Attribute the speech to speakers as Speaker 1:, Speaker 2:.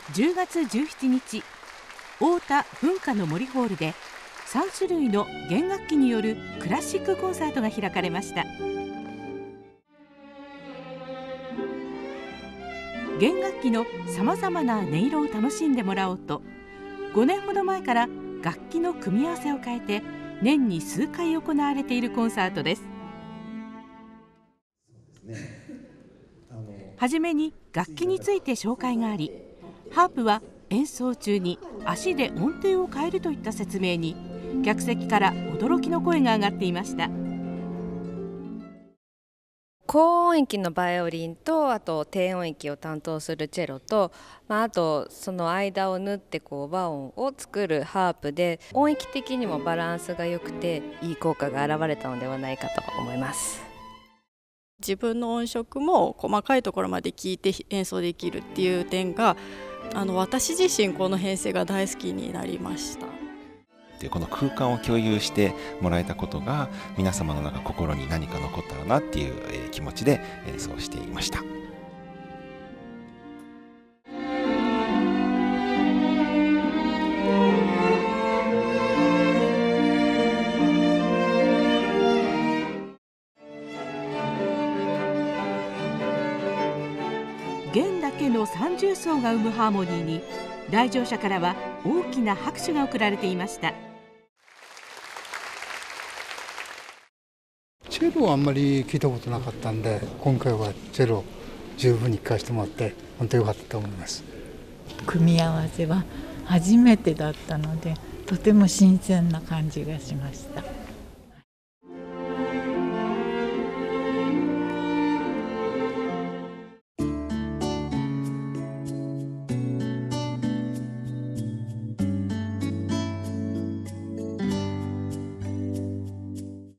Speaker 1: 10月17日、太田文化の森ホールで3種類の弦楽器によるクラシックコンサートが開かれました。弦楽器のさまざまな音色を楽しんでもらおうと、5年ほど前から楽器の組み合わせを変えて年に数回行われているコンサートです。はじめに楽器について紹介があり、ハープは演奏中に足で音程を変えるといった説明に、客席から驚きの声が上がっていました。
Speaker 2: 高音域のバイオリンと、あと低音域を担当するチェロと、あとその間を縫って和音を作るハープで、音域的にもバランスが良くていい効果が現れたのではないかと思います。
Speaker 3: 自分の音色も細かいところまで聞いて演奏できるっていう点が、私自身この編成が大好きになりました。
Speaker 4: でこの空間を共有してもらえたことが、皆様の心に何か残ったらなっていう気持ちで演奏していました。
Speaker 1: 弦だけの三重奏が生むハーモニーに、来場者からは大きな拍手が送られていました。
Speaker 5: チェロはあんまり聞いたことなかったんで、今回はチェロ十分に聴かせてもらって本当に良かったと思います。
Speaker 6: 組み合わせは初めてだったので、とても新鮮な感じがしました。